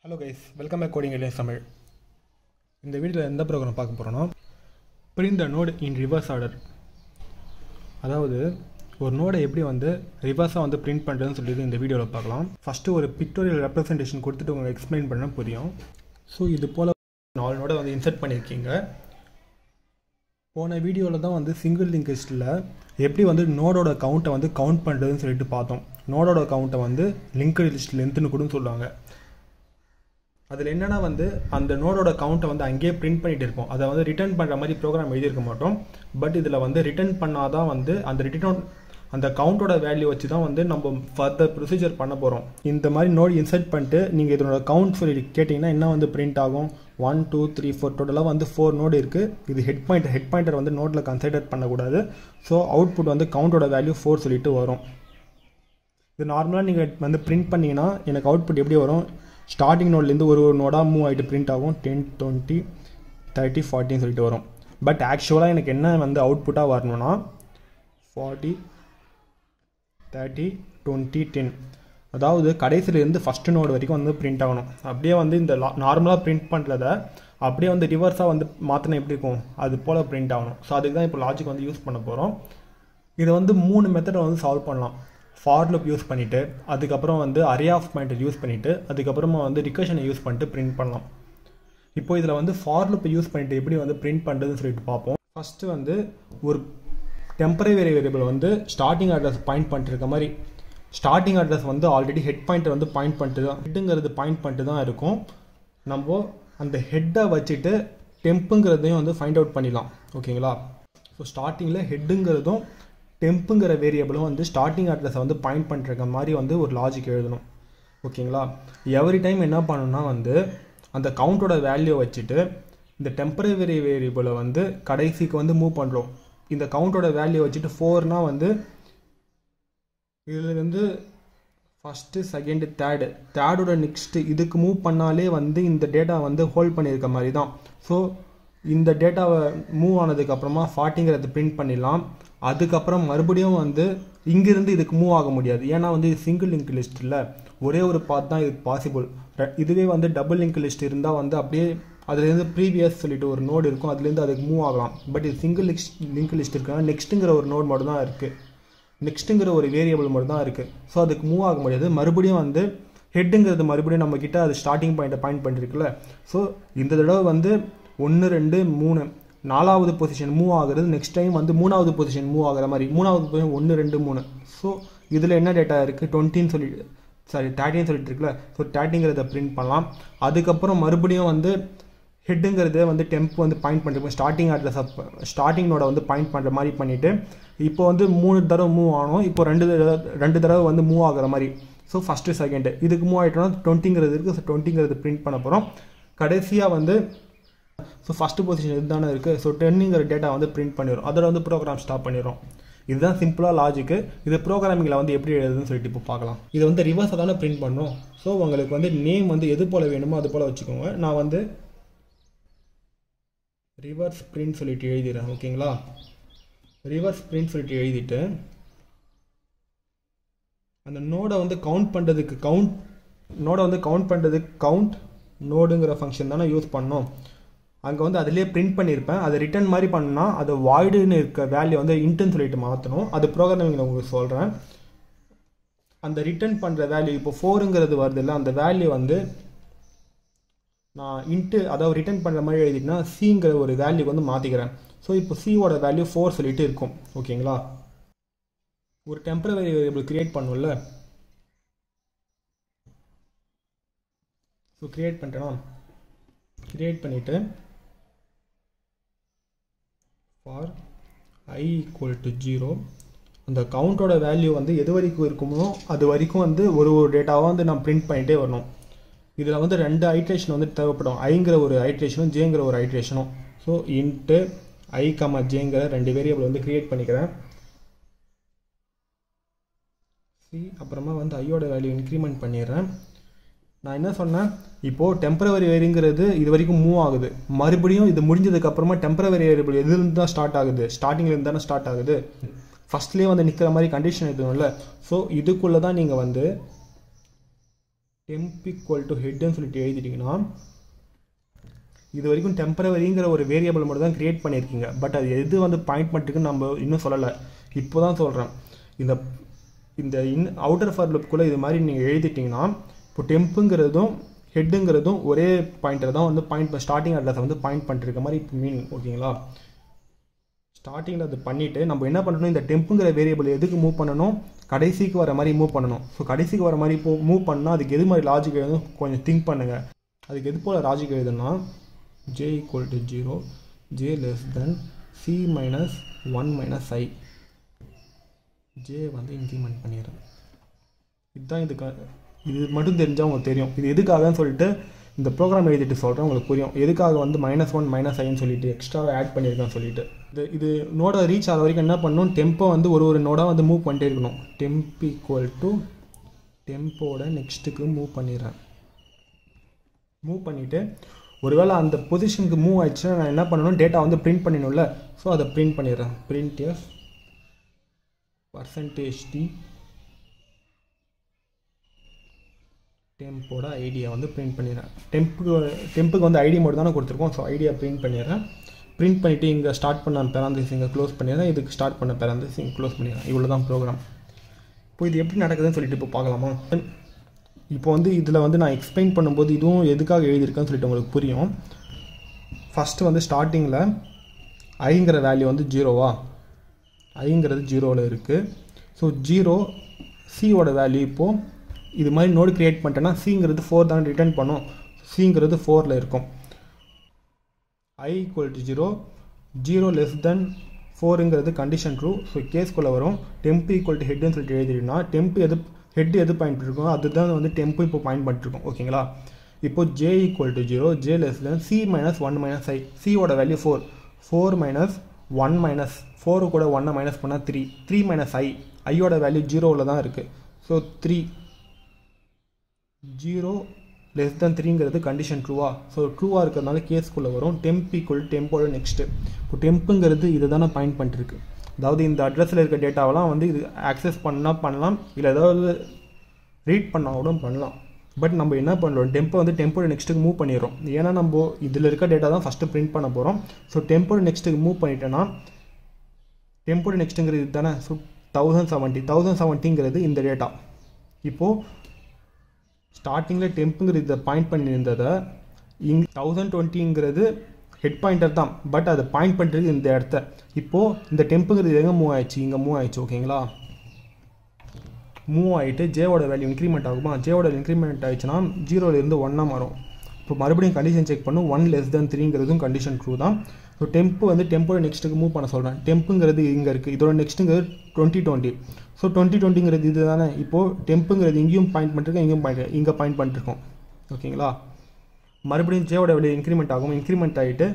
Hello guys, welcome back Coding Alias Tamil. இந்த வீடியோவில் எந்த ப்ரோக்ராம் பார்க்க போகிறோன்னா print the node in reverse order. அதாவது ஒரு நோடை எப்படி ரிவர்ஸாக பிரிண்ட் பண்ணுறதுன்னு சொல்லிட்டு இந்த வீடியோவில் பார்க்கலாம். ஃபஸ்ட்டு ஒரு பிக்டோரியல் ரெப்ரசன்டேஷன் கொடுத்துட்டு உங்களுக்கு எக்ஸ்பிளைன் பண்ண புரியும். ஸோ இது போல் 4 நோடை இன்சர்ட் பண்ணியிருக்கீங்க. போன வீடியோவில் தான் சிங்கிள் லிங்க் லிஸ்ட்டில் எப்படி நோடோட கவுண்ட்டை கவுண்ட் பண்ணுறதுன்னு சொல்லிட்டு பார்த்தோம். நோடோட கவுண்ட்டை லிங்க் லிஸ்ட் லென்த்துன்னு கூட சொல்லுவாங்க. அதில் என்னென்னா அந்த நோடோட கவுண்ட்டை அங்கேயே பிரிண்ட் பண்ணிட்டு இருப்போம். அதை ரிட்டர்ன் பண்ணுற மாதிரி ப்ரோக்ராம் எழுதியிருக்க மாட்டோம். பட் இதில் ரிட்டர்ன் பண்ணாதான் அந்த கவுண்டோட வேல்யூ வச்சு தான் நம்ம ஃபர்தர் ப்ரொசீஜர் பண்ண போகிறோம். இந்த மாதிரி நோட் இன்சர்ட் பண்ணிட்டு நீங்கள் இதனோட கவுண்ட் சொல்லி கேட்டிங்கன்னா என்ன பிரிண்ட் ஆகும். 1 2 3 4 டோட்டலாக 4 நோடு இருக்குது. இது ஹெட் பாயிண்டர் நோட்டில் கன்சிடர் பண்ணக்கூடாது. ஸோ அவுட்புட் கவுண்டோட வேல்யூ 4 சொல்லிட்டு வரும். இது நார்மலாக நீங்கள் பிரிண்ட் பண்ணிங்கன்னா எனக்கு அவுட்புட் எப்படி வரும், ஸ்டார்டிங் நோட்லேருந்து ஒரு நோடாக மூவ் ஆகிட்டு பிரிண்ட் ஆகும். 10 20 30 40 சொல்லிட்டு வரும். பட் ஆக்சுவலாக எனக்கு என்ன அவுட்புட்டாக வரணும்னா 40 30 20 10, அதாவது கடைசியிலேருந்து ஃபஸ்ட்டு நோடு வரைக்கும் பிரிண்ட் ஆகணும். அப்படியே இந்த நார்மலாக பிரிண்ட் பண்ணுறத அப்படியே ரிவர்ஸாக மாற்றினா எப்படி இருக்கும், அது போல் பிரிண்ட் ஆகணும். ஸோ அதுக்கு தான் இப்போ லாஜிக் யூஸ் பண்ண போகிறோம். இதை 3 மெத்தடை சால்வ் பண்ணலாம். ஃபார் லூப் யூஸ் பண்ணிவிட்டு, அதுக்கப்புறம் அரே ஆஃப் பாயிண்டர் யூஸ் பண்ணிவிட்டு, அதுக்கப்புறமா ரிகர்ஷனை யூஸ் பண்ணிட்டு பிரிண்ட் பண்ணலாம். இப்போ இதில் ஃபார் லூப்பை யூஸ் பண்ணிவிட்டு எப்படி பிரிண்ட் பண்ணுறதுன்னு சொல்லிட்டு பார்ப்போம். ஃபஸ்ட்டு ஒரு temporary variable starting address point பண்ணிட்டு மாதிரி, starting address already head pointer point பண்ணிட்டு தான், ஹெட்டுங்கிறது பாயிண்ட் பண்ணிட்டு தான் இருக்கும். நம்ம அந்த ஹெட்டை வச்சுட்டு டெம்புங்கிறதையும் ஃபைண்ட் அவுட் பண்ணிடலாம். ஓகேங்களா? ஸோ ஸ்டார்டிங்கில் ஹெட்டுங்கிறதும் டெம்புங்கிற வேரியபிளும் ஸ்டார்டிங் அட்ரஸை பாயிண்ட் பண்ணுற மாதிரி ஒரு லாஜிக் எழுதணும். ஓகேங்களா? எவ்ரி டைம் என்ன பண்ணணும்னா அந்த கவுண்டோட வேல்யூ வச்சுட்டு இந்த டெம்பரரி வேரியபிளை கடைசிக்கு மூவ் பண்ணுறோம். இந்த கவுண்டோட வேல்யூ வச்சுட்டு 4னா இதுலேருந்து ஃபஸ்ட்டு செகண்டு தேர்டோட நெக்ஸ்ட்டு இதுக்கு மூவ் பண்ணாலே இந்த டேட்டா ஹோல்ட் பண்ணியிருக்க மாதிரி தான். ஸோ இந்த டேட்டாவை மூவ் ஆனதுக்கப்புறமா 40ங்கிறது பிரிண்ட் பண்ணிடலாம். அதுக்கப்புறம் மறுபடியும் இங்கிருந்து இதுக்கு மூவ் ஆக முடியாது. ஏன்னா இது சிங்கிள் லிங்க் லிஸ்ட் இல்லை, ஒரே ஒரு பாத் தான் இதுக்கு பாசிபிள். இதுவே டபுள் லிங்க் லிஸ்ட் இருந்தால் அப்படியே அதுலேருந்து ப்ரீவியஸ் சொல்லிட்டு ஒரு நோடு இருக்கும், அதுலேருந்து அதுக்கு மூவ் ஆகலாம். பட் இது சிங்கிள் லிங்க் லிஸ்ட் இருக்குன்னா நெக்ஸ்ட்டுங்கிற ஒரு நோடு மட்டும் தான் இருக்குது, நெக்ஸ்ட்டுங்கிற ஒரு வேரியபிள் மட்டும் தான் இருக்குது. ஸோ அதுக்கு மூவ் ஆக முடியாது. மறுபடியும் ஹெட்டுங்கிறது மறுபடியும் நம்மக்கிட்ட அது ஸ்டார்டிங் பாயிண்ட் பண்ணிருக்குல்ல. ஸோ இந்த தடவை 1 2 3 4வது பொசிஷன் மூவ் ஆகுறது, நெக்ஸ்ட் டைம் 3வது பொசிஷன் மூவ் ஆகிற மாதிரி, 3வது பொசிஷன் 1 2 3. ஸோ இதில் என்ன டேட்டா இருக்குது, 20ன்னு சொல்லிட்டு 30ன்னு சொல்லிட்டு இருக்குல்ல. ஸோ 30ங்கிறத பிரிண்ட் பண்ணலாம். அதுக்கப்புறம் மறுபடியும் ஹெட்டுங்கிறது டெம்ப் பாயிண்ட் பண்ணிருப்போம். ஸ்டார்டிங் அட்ரஸ் ஸ்டார்டிங் நோட பாயிண்ட் பண்ணுற மாதிரி பண்ணிவிட்டு இப்போ 3 தடவை மூவ் ஆகணும். இப்போ 2 தடவை மூவ் ஆகிற மாதிரி. ஸோ ஃபஸ்ட்டு செகண்டு இதுக்கு மூவ் ஆகிட்டோம்னா 20ங்கிறது இருக்குது. ஸோ 20ங்கிறது பிரிண்ட் பண்ண போகிறோம். கடைசியாக ஸோ ஃபஸ்ட்டு பொசிஷன் இதுதானே இருக்குது. ஸோ 10ங்கிற டேட்டா பிரிண்ட் பண்ணிடும். அதோட ப்ரோக்ராம் ஸ்டாப் பண்ணிடும். இதுதான் சிம்பிளாக லாஜிக்கு. இது ப்ரோக்ராமிங்கில் எப்படி எழுதுன்னு சொல்லிட்டு இப்போ பார்க்கலாம். இது ரிவர்ஸாக தானே பிரிண்ட் பண்ணணும். ஸோ உங்களுக்கு நேம் எது போல் வேணுமோ அது போல் வச்சுக்கோங்க. நான் ரிவர்ஸ் பிரிண்ட் சொல்லிட்டு எழுதிடுறேன். ஓகேங்களா? ரிவர்ஸ் பிரிண்ட் சொல்லிட்டு எழுதிட்டு அந்த நோடை கவுண்ட் பண்ணுறதுக்கு கவுண்ட் நோடுங்கிற ஃபங்க்ஷன் தானே யூஸ் பண்ணோம். அங்கே அதிலே பிரிண்ட் பண்ணியிருப்பேன். அதை ரிட்டர்ன் மாதிரி பண்ணால் அது வாய்டுன்னு இருக்க வேல்யூ இன்ட்டுன்னு சொல்லிட்டு மாற்றணும். அது ப்ரோக்ராமிங் நான் உங்களுக்கு சொல்கிறேன். அந்த ரிட்டர்ன் பண்ணுற வேல்யூ இப்போ 4ங்கிறது வருது இல்லை, அந்த வேல்யூ நான் இன்ட்டு அதாவது ரிட்டர்ன் பண்ணுற மாதிரி எழுதிட்டுனா சிங்கிற ஒரு வேல்யூக்கு மாற்றிக்கிறேன். ஸோ இப்போ சியோட வேல்யூ 4 சொல்லிட்டு இருக்கும். ஓகேங்களா? ஒரு டெம்பரரி வேரியபிள் கிரியேட் பண்ணும்ல. ஸோ கிரியேட் பண்ணிட்டேன்னா கிரியேட் பண்ணிவிட்டு ஃபார் I = 0 அந்த கவுண்டோட வேல்யூ எது வரைக்கும் இருக்குமோ அது வரைக்கும் ஒரு டேட்டாவாக நான் பிரிண்ட் பண்ணிகிட்டே வரணும். இதில் 2 ஐட்ரேஷன் தேவைப்படும். ஐங்கிற ஒரு ஐட்ரேஷனும் ஜேங்கிற ஒரு ஐட்ரேஷனும். ஸோ இன்ட்டு I, ஜேங்கிற 2 வேரியபிள் கிரியேட் பண்ணிக்கிறேன். அப்புறமா ஐயோட வேல்யூ இன்க்ரிமெண்ட் பண்ணிடுறேன். நான் என்ன சொன்னேன், இப்போது டெம்பரரி வேரியங்கிறது இது வரைக்கும் மூவ் ஆகுது. மறுபடியும் இது முடிஞ்சதுக்கப்புறமா டெம்பரரி வேரியபிள் எதுலேருந்து தான் ஸ்டார்ட் ஆகுது, ஸ்டார்டிங்லேருந்து தானே ஸ்டார்ட் ஆகுது. ஃபஸ்ட்லேயே நிற்கிற மாதிரி கண்டிஷன் எதுவும் இல்லை. ஸோ இதுக்குள்ளே தான் நீங்கள் temp equal to headன்னு சொல்லிட்டு எழுதிட்டிங்கன்னா இது வரைக்கும் டெம்பரவரிங்கிற ஒரு வேரியபிள் மட்டும் தான் கிரியேட் பண்ணியிருக்கீங்க. பட் அது எது வந்து பாயிண்ட் பண்ணிட்டுக்குன்னு நம்ம இன்னும் சொல்லலை, இப்போ தான் சொல்கிறேன். இந்த அவுட்டர் ஃபார் லூப்புக்குள்ளே இது மாதிரி நீங்கள் எழுதிட்டிங்கன்னா இப்போ டெம்புங்கிறதும் ஹெட்டுங்கிறதும் ஒரே பாயிண்டர் தான் வந்து ஸ்டார்டிங் அட்ரஸை வந்து பாயிண்ட் பண்ணிருக்க மாதிரி இப்போ மீனிங். ஓகேங்களா? ஸ்டார்டிங்கில் அது பண்ணிவிட்டு நம்ம என்ன பண்ணணும், இந்த டெம்புங்கிற வேரியபிள் எதுக்கு மூவ் பண்ணணும், கடைசிக்கு வர மாதிரி மூவ் பண்ணணும். ஸோ கடைசிக்கு வர மாதிரி இப்போ மூவ் பண்ணால் அதுக்கு எது மாதிரி லாஜிக் எழுதும் கொஞ்சம் திங்க் பண்ணுங்கள். அதுக்கு எது போல் லாஜிக் எழுதுன்னா j equal to 0, j less than c minus 1 minus I. j வந்து இன்க்ரிமெண்ட் பண்ணிடுறேன். இதுதான் இது மட்டும் தெரிஞ்சால் உங்களுக்கு தெரியும் இது எதுக்காகன்னு சொல்லிட்டு இந்த ப்ரோக்ராம் எழுதிட்டு சொல்கிறேன், உங்களுக்கு புரியும் எதுக்காக வந்து -1 -i சொல்லிட்டு எக்ஸ்ட்ராவை ஆட் பண்ணியிருக்கேன் சொல்லிட்டு. இது நோட ரீச் ஆகிற வரைக்கும் என்ன பண்ணணும், டெம்போ வந்து ஒரு நோடாக வந்து மூவ் பண்ணிட்டே இருக்கணும். டெம்ப் ஈக்குவல் டு டெம்போட நெக்ஸ்ட்டுக்கு மூவ் பண்ணிடுறேன். மூவ் பண்ணிவிட்டு ஒருவேளை அந்த பொசிஷனுக்கு மூவ் ஆயிடுச்சுன்னா நான் என்ன பண்ணணும், டேட்டா வந்து பிரிண்ட் பண்ணிடணும்ல. ஸோ அதை பிரிண்ட் பண்ணிடுறேன். பிரிண்ட் எஃப் %t டெம்போட ஐடியா வந்து பிரிண்ட் பண்ணிடுறேன். டெம்புக்கு வந்து ஐடி மோட் தானே கொடுத்துருக்கோம். ஸோ ஐடியா பிரிண்ட் பண்ணிடுறேன். பிரிண்ட் பண்ணிவிட்டு இங்கே ஸ்டார்ட் பண்ண பேராந்தசிஸ் இங்கே க்ளோஸ் பண்ணிடுறேன். இதுக்கு ஸ்டார்ட் பண்ண பேராந்தசிஸ் இங்கே க்ளோஸ் பண்ணிடுறேன். இவ்வளோ தான் ப்ரோக்ராம். இப்போ இது எப்படி நடக்குதுன்னு சொல்லிட்டு இப்போ பார்க்கலாமா. இப்போ வந்து இதில் வந்து நான் எக்ஸ்பிளைன் பண்ணும்போது இதுவும் எதுக்காக எழுதியிருக்கேன்னு சொல்லிட்டு உங்களுக்கு புரியும். ஃபஸ்ட்டு வந்து ஸ்டார்டிங்கில் ஐங்கிற வேல்யூ வந்து 0வா, ஐங்கிறது 0ல் இருக்குது. ஸோ 0 சியோட வேல்யூ இப்போது இது மாதிரி நோடு க்ரியேட் பண்ணிட்டேன்னா சிங்கிறது 4 தான் ரிட்டர்ன் பண்ணும். சிங்கிறது 4ல் இருக்கும். I equal to 0, 0 less than 4ங்கிறது கண்டிஷன் ட்ரூ. ஸோ கேஸ்குள்ளே வரும். டெம்ப் ஈக்குவல் டு ஹெட்னு சொல்லிட்டு எழுதிட்டோம்னா ஹெட் எது பாயிண்ட் பண்ணிருக்கோம் அதுதான் வந்து டெம்பு இப்போ பாயிண்ட் பண்ணிருக்கோம். ஓகேங்களா? இப்போ j equal to 0, j less than c minus 1 minus i. c ஓட வேல்யூ 4 minus 1 minus 4 கூட 1 மைனஸ் பண்ணால் 3 minus i. ஐயோட வேல்யூ 0வில் தான் இருக்குது. ஸோ 3 0 less than 3ங்கிறது கண்டிஷன் ட்ரூவா. ஸோ ட்ரூவாக இருக்கிறதுனால கேஸ்க்குள்ளே வரும். டெம்ப் ஈக்குவல் டெம்போட நெக்ஸ்ட்டு. இப்போ டெம்புங்கிறது இதை தானே பாயிண்ட் பண்ணிருக்கு. அதாவது இந்த அட்ரஸில் இருக்க டேட்டாவெலாம் வந்து இது ஆக்சஸ் பண்ணலாம், இல்லை ஏதாவது ரீட் பண்ணால் கூட பண்ணலாம். பட் நம்ம என்ன பண்ணுறோம், டெம்போ வந்து டெம்போட நெக்ஸ்ட்டுக்கு மூவ் பண்ணிடுறோம். ஏன்னா நம்ம இதில் இருக்க டேட்டா தான் ஃபஸ்ட்டு பிரிண்ட் பண்ண போகிறோம். ஸோ டெம்போட நெக்ஸ்ட்டுக்கு மூவ் பண்ணிட்டேன்னா டெம்போட நெக்ஸ்ட்டுங்கிறது இது தானே. ஸோ 1070ங்கிறது இந்த டேட்டா. இப்போது ஸ்டார்டிங்கில் டெம்புங்கிறது இதை பாயிண்ட் பண்ணியிருந்ததை 1020ங்கிறது ஹெட் பாயிண்டர் தான். பட் அதை பாயிண்ட் பண்ணுறது இந்த இடத்த. இப்போது இந்த டெம்புங்கிறது எங்கே மூவ் ஆயிடுச்சு, இங்கே மூவ் ஆயிடுச்சு. ஓகேங்களா? மூவ் ஆகிட்டு ஜேவோட வேல்யூ இன்க்ரிமெண்ட் ஆகுமா. ஜேவோட இன்க்ரிமெண்ட் ஆயிடுச்சுன்னா 0லேருந்து 1 மாறும். இப்போ மறுபடியும் கண்டிஷன் செக் பண்ணும். 1 less than 3ங்கிறதும் கண்டிஷன் ட்ரூ தான். ஸோ டெம்பு வந்து டெம்போட நெக்ஸ்ட்டுக்கு மூவ் பண்ண சொல்கிறேன். டெம்புங்கிறது இங்கே இருக்குது. இதோட நெக்ஸ்ட்டுங்கிறது 2020. ஸோ 2020ங்கிறது இது தானே. இப்போது டெம்புங்கிறது இங்கேயும் பாயிண்ட் பண்ணிருக்கேன், இங்கே பாயிண்ட் பண்ணிருக்கோம். ஓகேங்களா? மறுபடியும் ஜேவோட வேல்யூ இன்க்ரிமெண்ட் ஆகும். இன்க்ரிமெண்ட் ஆகிட்டு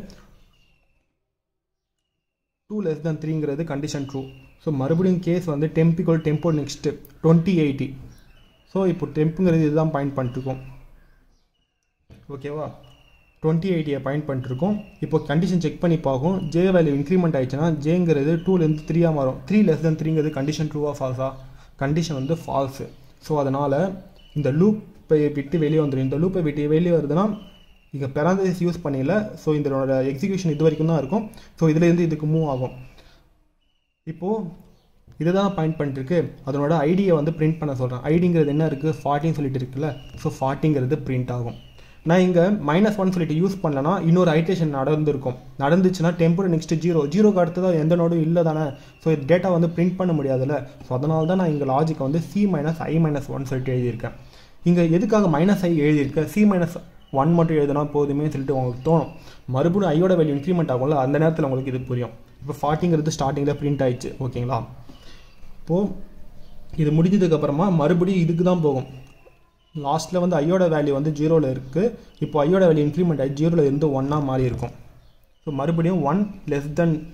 2 less than 3ங்கிறது கண்டிஷன் ட்ரூ. ஸோ மறுபடியும் கேஸ் வந்து டெம்பிக்கல் டெம்போ நெக்ஸ்ட்டு 2080. ஸோ இப்போ டெம்புங்கிறது இதுதான் பாயிண்ட் பண்ணிருக்கோம். ஓகேவா? 2080 பாயிண்ட் பண்ணிருக்கோம். இப்போ கண்டிஷன் செக் பண்ணி பார்க்கும். ஜே வேல்யூ இன்க்ரிமெண்ட் ஆயிடுச்சுன்னா ஜேங்கிறது 2லேருந்து 3 மாறும். 3 less than 3ங்கிறது கண்டிஷன் ட்ரூவா ஃபால்ஸா? கண்டிஷன் வந்து ஃபால்ஸு. ஸோ அதனால் இந்த லூப்பை விட்டு வெளியே வந்துடும். இந்த லூப்பை விட்டு வெளியே வருதுன்னா இங்கே பேராந்தசிஸ் யூஸ் பண்ணிடல. ஸோ இதனோட எக்ஸிக்யூஷன் இது வரைக்கும் தான் இருக்கும். ஸோ இதுலேருந்து இதுக்கு மூவ் ஆகும். இப்போது இதுதான் பாயிண்ட் பண்ணிட்டுருக்கு. அதனோட ஐடியை வந்து பிரிண்ட் பண்ண சொல்கிறேன். ஐடிங்கிறது என்ன இருக்குது, 40 சொல்லிட்டு இருக்குல்ல. ஸோ 40ங்கிறது பிரிண்ட் ஆகும். நான் இங்கே -1 சொல்லிட்டு யூஸ் பண்ணலன்னா இன்னொரு ஐட்ரேஷன் நடந்துச்சுன்னா டெம்போட நெக்ஸ்ட்டு 0க்கு அடுத்ததாக எந்த நோடும் இல்லை தானே. ஸோ இது டேட்டா வந்து பிரிண்ட் பண்ண முடியாதுல்ல. ஸோ அதனால தான் நான் இங்கே லாஜிக்கை வந்து c - i - 1 சொல்லிட்டு எழுதியிருக்கேன். இங்கே எதுக்காக -i எழுதியிருக்கேன், c - 1 மட்டும் எழுதுனா போதுமே சொல்லிட்டு உங்களுக்கு தோணும். மறுபடியும் ஐயோட வேல்யூ இன்க்ரிமெண்ட் ஆகும்ல, அந்த நேரத்தில் உங்களுக்கு இது புரியும். இப்போ 40ங்கிறது ஸ்டார்டிங்கில் பிரிண்ட் ஆயிடுச்சு. ஓகேங்களா? இப்போது இது முடிஞ்சதுக்கப்புறமா மறுபடியும் இதுக்கு தான் போகும். லாஸ்ட்டில் வந்து ஐயோட வேல்யூ வந்து 0ல் இருக்குது. இப்போ ஐயோட வேல்யூ இன்க்ரிமெண்ட் ஆகி 0லேருந்து 1 மாறி இருக்கும். ஸோ மறுபடியும் 1 less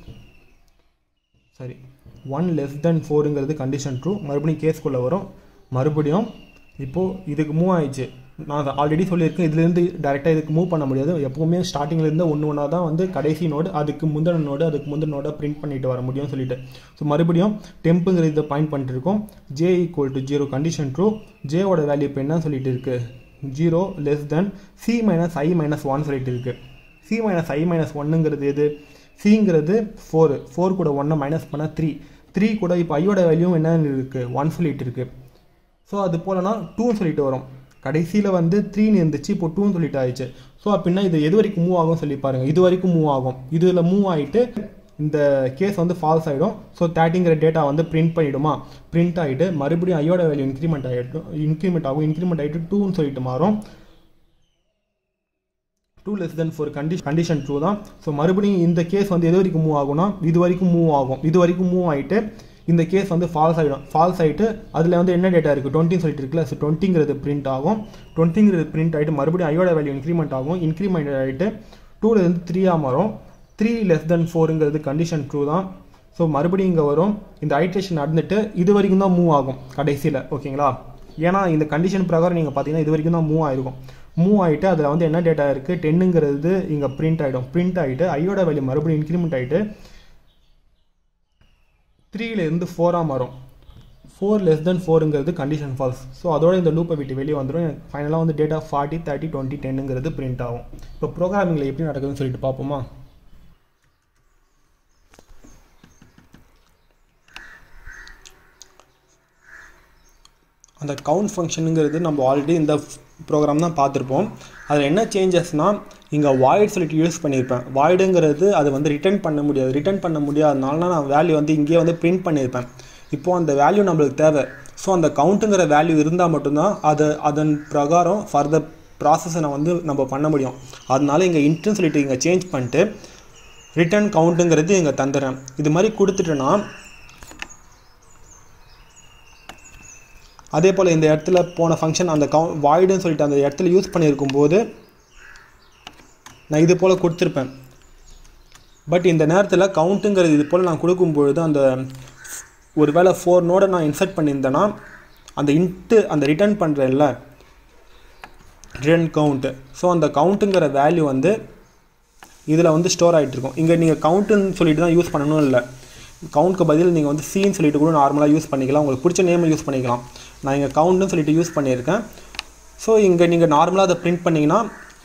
than 4ங்கிறது கண்டிஷன் ட்ரூ. மறுபடியும் கேஸ்குள்ளே வரும். மறுபடியும் இப்போது இதுக்கு மூவ் ஆயிடுச்சு. நான் ஆல்ரெடி சொல்லியிருக்கேன், இதுலேருந்து டேரெக்டாக இதுக்கு மூவ் பண்ண முடியாது. எப்போவுமே ஸ்டார்டிங்லேருந்து ஒன்றா தான் வந்து கடைசி நோடு, அதுக்கு முந்தின நோடை பிரிண்ட் பண்ணிட்டு வர முடியும்னு சொல்லிட்டு. ஸோ மறுபடியும் டெம்புங்கிற இதை பாயிண்ட் பண்ணிட்டு இருக்கோம். j equal to 0 condition true. ஜேவோட வேல்யூ இப்போ என்ன சொல்லிட்டு இருக்குது, 0 less than c minus i minus 1 சொல்லிட்டு இருக்கு. c minus i minus 1ங்கிறது எது? cங்கிறது 4 கூட 1 மைனஸ் பண்ணால் 3 கூட இப்போ ஐயோட வேல்யூ என்ன இருக்குது 1 சொல்லிட்டு இருக்கு. ஸோ அது போலனா 2 சொல்லிட்டு வரும். கடைசியில் வந்து 3 இருந்துச்சு, இப்போ 2 சொல்லிட்டு ஆயிடுச்சு. ஸோ அப்படின்னா இது எது வரைக்கும் மூவ் ஆகும் சொல்லி பாருங்கள். இது வரைக்கும் மூவ் ஆகும். இதில் மூவ் ஆகிட்டு இந்த கேஸ் வந்து ஃபால்ஸ் ஆகிடும். ஸோ 30ங்கிற டேட்டா வந்து பிரிண்ட் பண்ணிவிடுமா, பிரிண்ட் ஆகிட்டு மறுபடியும் ஐயோட வேல்யூ இன்க்ரிமெண்ட் ஆகும். இன்க்ரிமெண்ட் ஆகிட்டு 2ன்னு சொல்லிட்டு மாறும். 2 less than 4 கண்டிஷன் ட்ரூ தான். ஸோ மறுபடியும் இந்த கேஸ் வந்து எது வரைக்கும் மூவ் ஆகும்னா இது வரைக்கும் மூவ் ஆகும். இது வரைக்கும் மூவ் ஆகிட்டு இந்த கேஸ் வந்து ஃபால்ஸ் ஆகிடும். ஃபால்ஸ் ஆகிட்டு அதில் வந்து என்ன டேட்டா இருக்குது 20 சொல்லிட்டு இருக்குல்ல. ஸோ 20ங்கிறது பிரிண்ட் ஆகும். 20ங்கிறது பிரிண்ட் ஆகிட்டு மறுபடியும் ஐயோட வேல்யூ இன்க்ரிமெண்ட் ஆகும். இன்க்ரிமெண்ட் ஆகிட்டு 2லேருந்து 3ஆக மாறும். 3 less than 4ங்கிறது கண்டிஷன் ட்ரூ தான். ஸோ மறுபடியும் இங்கே வரும். இந்த ஐட்ரேஷன் நடந்துட்டு இது வரைக்கும் தான் மூவ் ஆகும் கடைசியில். ஓகேங்களா? ஏன்னா இந்த கண்டிஷன் பிரகாரம் நீங்கள் பார்த்தீங்கன்னா இது வரைக்கும் தான் மூவ் ஆகிருக்கும். மூவ் ஆகிட்டு அதில் வந்து என்ன டேட்டா இருக்குது 10ங்கிறது இங்கே பிரிண்ட் ஆகிடும். பிரிண்ட் ஆகிட்டு ஐயோட வேல்யூ மறுபடியும் இன்க்ரிமெண்ட் ஆகிட்டு 3லேருந்து 4ஆக மாறும். 4 less than 4ங்கிறது கண்டிஷன் ஃபால்ஸ். ஸோ அதோட இந்த லூப்பை விட்டு வெளியே வந்துடும். எனக்கு ஃபைனலாக வந்து டேட்டா 40 30 20 10ங்கிறது பிரிண்ட் ஆகும். இப்போ ப்ரோக்ராமிங்கில் எப்படி நடக்குதுன்னு சொல்லிட்டு பார்ப்போமா? அந்த கவுண்ட் ஃபங்க்ஷனுங்கிறது நம்ம ஆல்ரெடி இந்த ப்ரோக்ராம் தான் பார்த்துருப்போம். அதில் என்ன சேஞ்சஸ்னால் இங்கே வாய்ட் சொல்லிட்டு யூஸ் பண்ணியிருப்பேன். வாய்டுங்கிறது அது வந்து ரிட்டர்ன் பண்ண முடியாது. ரிட்டர்ன் பண்ண முடியாதனால நான் வேல்யூ வந்து இங்கேயே வந்து பிரிண்ட் பண்ணியிருப்பேன். இப்போது அந்த வேல்யூ நம்மளுக்கு தேவை. ஸோ அந்த கவுண்ட்டுங்கிற வேல்யூ இருந்தால் மட்டும்தான் அதன் பிரகாரம் ஃபர்தர் ப்ராசஸை வந்து நம்ம பண்ண முடியும். அதனால இங்கே இன்ட்னு சொல்லிட்டு இங்கே சேஞ்ச் பண்ணிட்டு ரிட்டர்ன் கவுண்ட்டுங்கிறது இங்கே தந்துடுறேன். இது மாதிரி கொடுத்துட்டேன்னா அதே போல் இந்த இடத்துல போன ஃபங்க்ஷன் அந்த வாய்டுன்னு சொல்லிட்டு அந்த இடத்துல யூஸ் பண்ணியிருக்கும் போது நான் இது போல் கொடுத்துருப்பேன். பட் இந்த நேரத்தில் கவுண்ட்டுங்கிறது இது போல் நான் கொடுக்கும்பொழுது அந்த ஒரு வேளை 4 நோடை நான் இன்சர்ட் பண்ணியிருந்தேன்னா அந்த ரிட்டர்ன் பண்ணுறேன்ல ரிட்டர்ன் கவுண்ட்டு. ஸோ அந்த கவுண்ட்டுங்கிற வேல்யூ வந்து இதில் வந்து ஸ்டோர் ஆகிட்டு இருக்கும். இங்கே நீங்கள் கவுண்ட்டுன்னு சொல்லிட்டு தான் யூஸ் பண்ணணும் இல்லை. கவுண்ட்க்கு பதில் நீங்கள் வந்து சீன்னு சொல்லிட்டு கூட நார்மலாக யூஸ் பண்ணிக்கலாம். உங்களுக்கு பிடிச்ச நேமை யூஸ் பண்ணிக்கலாம். நான் இங்கே கவுண்ட்னு சொல்லிட்டு யூஸ் பண்ணியிருக்கேன். ஸோ இங்கே நீங்கள் நார்மலாக அதை பிரிண்ட் பண்ணிங்கன்னா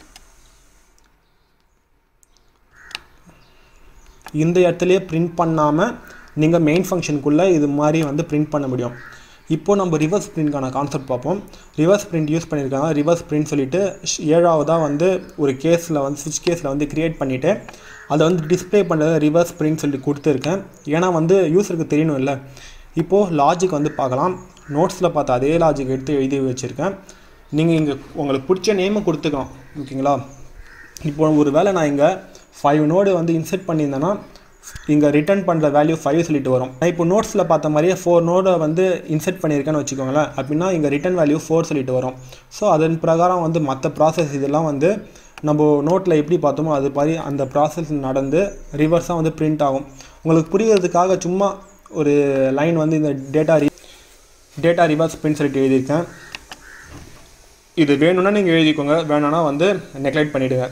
இந்த இடத்துலையே பிரிண்ட் பண்ணாமல் நீங்கள் மெயின் ஃபங்க்ஷனுக்குள்ளே இது மாதிரி வந்து பிரிண்ட் பண்ண முடியும். இப்போது நம்ம ரிவர்ஸ் பிரிண்ட்கான கான்செப்ட் பார்ப்போம். ரிவர்ஸ் பிரிண்ட் யூஸ் பண்ணியிருக்காங்க. ரிவர்ஸ் பிரிண்ட் சொல்லிட்டு 7ஆவதாக வந்து ஒரு கேஸில் வந்து ஸ்விட்ச் கேஸில் வந்து க்ரியேட் பண்ணிவிட்டு அதை வந்து டிஸ்பிளே பண்ணுறது ரிவர்ஸ் பிரிண்ட் சொல்லி கொடுத்துருக்கேன். ஏன்னா வந்து யூஸருக்கு தெரியணும் இல்லை. இப்போது லாஜிக் வந்து பார்க்கலாம். நோட்ஸில் பார்த்து அதே லாஜிக் எடுத்து எழுதி வச்சுருக்கேன். நீங்கள் இங்கே உங்களுக்கு பிடிச்ச நேமை கொடுத்துக்கலாம். ஓகேங்களா? இப்போ ஒரு வேளை நான் இங்கே 5 நோடு வந்து இன்செர்ட் பண்ணியிருந்தேன்னா இங்கே ரிட்டர்ன் பண்ணுற வேல்யூ 5 சொல்லிட்டு வரும். நான் இப்போ நோட்ஸில் பார்த்த மாதிரியே 4 நோடை வந்து இன்செர்ட் பண்ணியிருக்கேன்னு வச்சுக்கோங்களேன். அப்படின்னா இங்கே ரிட்டர்ன் வேல்யூ 4 சொல்லிட்டு வரும். ஸோ அதன் பிரகாரம் வந்து மற்ற ப்ராசஸ் இதெல்லாம் வந்து நம்ம நோட்டில் எப்படி பார்த்தோமோ அது மாதிரி அந்த ப்ராசஸ் நடந்து ரிவர்ஸாக வந்து பிரிண்ட் ஆகும். உங்களுக்கு புரிகிறதுக்காக சும்மா ஒரு லைன் வந்து இந்த டேட்டா ரிவர்ஸ் பிரிண்ட் சொல்லிட்டு எழுதியிருக்கேன். இது வேணும்னா நீங்கள் எழுதிக்கோங்க, வேணும்னா வந்து நெக்லெக்ட் பண்ணிவிடுங்க.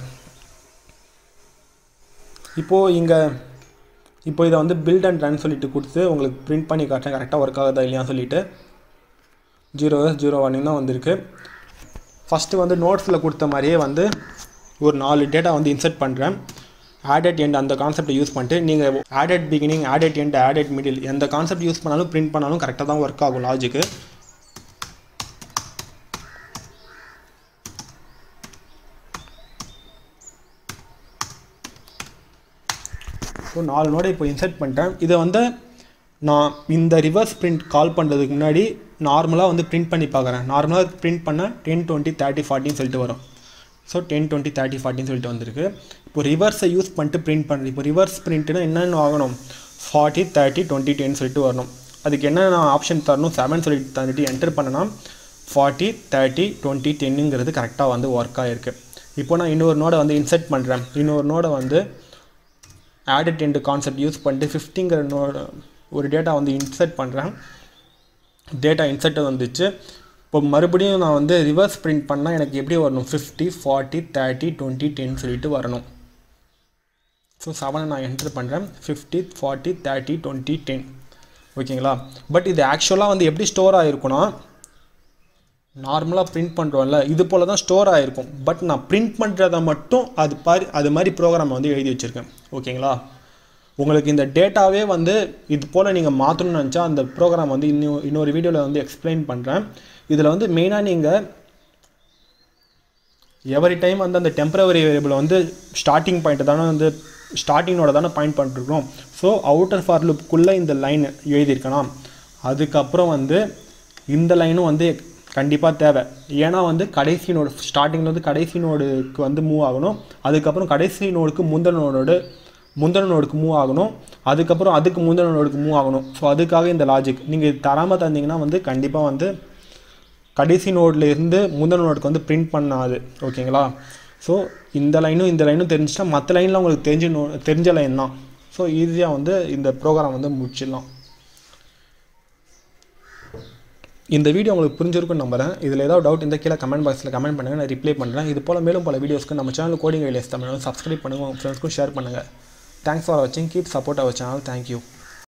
இப்போ இதை வந்து பில்ட் அண்ட் ரன் சொல்லிட்டு கொடுத்து உங்களுக்கு பிரிண்ட் பண்ணி காட்டுறேன் கரெக்டாக ஒர்க் ஆகுதா இல்லையான்னு சொல்லிட்டு. 0s0 தான் வந்திருக்கு. ஃபஸ்ட்டு வந்து நோட்ஸில் கொடுத்த மாதிரியே வந்து ஒரு 4 டேட்டா வந்து இன்சர்ட் பண்ணுறேன். ஆடட் எண்ட் அந்த கான்செப்டை யூஸ் பண்ணிட்டு நீங்கள் add at beginning, add at end, add at middle எந்த கான்செப்ட் யூஸ் பண்ணாலும் பிரிண்ட் பண்ணாலும் கரெக்டாக தான் ஒர்க் ஆகும் லாஜிக்கு. ஸோ 4 நோடை இப்போ இன்சர்ட் பண்ணிட்டேன். இதை வந்து நான் இந்த ரிவர்ஸ் பிரிண்ட் கால் பண்ணுறதுக்கு முன்னாடி நார்மலாக வந்து பிரிண்ட் பண்ணி பார்க்குறேன். நார்மலாக பிரிண்ட் பண்ண 10 20 30 40 சொல்லிட்டு வரும். ஸோ 10 20 30 40 சொல்லிட்டு வந்திருக்கு. இப்போ ரிவர்ஸை யூஸ் பண்ணிட்டு பிரிண்ட் பண்ணுறது. இப்போ ரிவர்ஸ் பிரிண்ட்னா என்னென்னு ஆகணும் 40 30 20 10 சொல்லிட்டு வரணும். அதுக்கு என்னென்ன ஆப்ஷன் தரணும் 7 சொல்லிட்டு தந்துட்டு என்டர் பண்ணனா 40 30 20 10ங்கிறது கரெக்டாக வந்து ஒர்க் ஆகிருக்கு. இப்போ நான் இன்னொரு நோடை வந்து இன்சர்ட் பண்ணுறேன். இன்னொரு நோடை வந்து ஆடட் எண்ட் கான்செப்ட் யூஸ் பண்ணிட்டு 50ங்கிற நோட ஒரு டேட்டா வந்து இன்சர்ட் பண்ணுறேன். டேட்டா இன்சர்ட் வந்துச்சு. இப்போ மறுபடியும் நான் வந்து ரிவர்ஸ் பிரிண்ட் பண்ணால் எனக்கு எப்படி வரணும் 50 40 30 20 10 சொல்லிட்டு வரணும். ஸோ 7 நான் என்டர் பண்ணுறேன். 50 40 30 20 10 ஓகேங்களா? பட் இது ஆக்சுவலாக வந்து எப்படி ஸ்டோர் ஆகிருக்குன்னா நார்மலாக பிரிண்ட் பண்ணுறோம்ல இது போல் தான் ஸ்டோர் ஆகிருக்கும். பட் நான் பிரிண்ட் பண்ணுறதை மட்டும் அது மாதிரி ப்ரோக்ராமை வந்து எழுதி வச்சுருக்கேன். ஓகேங்களா? உங்களுக்கு இந்த டேட்டாவே வந்து இது போல் நீங்கள் மாற்றணும்னு நினச்சா அந்த ப்ரோக்ராம் வந்து இன்னொரு வீடியோவில் வந்து எக்ஸ்பிளைன் பண்ணுறேன். இதில் வந்து மெயினாக நீங்கள் எவரி டைம் வந்து அந்த டெம்பரவரி வேரியபிளை வந்து ஸ்டார்டிங் பாயிண்ட்டை தானே வந்து ஸ்டார்டிங்கோட தானே பாயிண்ட் பண்ணிருக்கோம். ஸோ அவுட்டர் ஃபார் லூப்புக்குள்ளே இந்த லைன் எழுதியிருக்கலாம். அதுக்கப்புறம் வந்து இந்த லைனும் வந்து கண்டிப்பாக தேவை. ஏன்னா வந்து கடைசி நோடு ஸ்டார்டிங்கில் வந்து கடைசி நோடுக்கு வந்து மூவ் ஆகணும். அதுக்கப்புறம் கடைசி நோடுக்கு முந்தின நோடுக்கு மூவ் ஆகணும். அதுக்கப்புறம் அதுக்கு முந்தின நோடுக்கு மூவ் ஆகணும். ஸோ அதுக்காக இந்த லாஜிக் நீங்கள் தராமல் தந்தீங்கன்னா வந்து கண்டிப்பாக வந்து கடைசி நோடில் இருந்து முந்தின நோடுக்கு வந்து பிரிண்ட் பண்ணாது. ஓகேங்களா? ஸோ இந்த லைனும் தெரிஞ்சுட்டா மற்ற லைனில் உங்களுக்கு தெரிஞ்ச லைன் தான். ஸோ ஈஸியாக வந்து இந்த ப்ரோக்ராம் வந்து முடிச்சிடலாம். இந்த வீடியோ உங்களுக்கு புரிஞ்சிருக்குன்னு நம்புறேன். இதில் ஏதாவது டவுட் இந்த கீழே கமெண்ட் பாக்ஸில் கமெண்ட் பண்ணுங்கள், நான் ரிப்ளை பண்ணுறேன். இது போல் மேலும் பல வீடியோஸ்க்கு நம்ம channel coding ideas Tamil subscribe பண்ணுங்கள், உங்கள் ஃப்ரெண்ட்ஸ்க்கும் ஷேர் பண்ணுங்கள். தேங்க்ஸ் ஃபார் வாட்சிங். Keep support our channel. Thank you.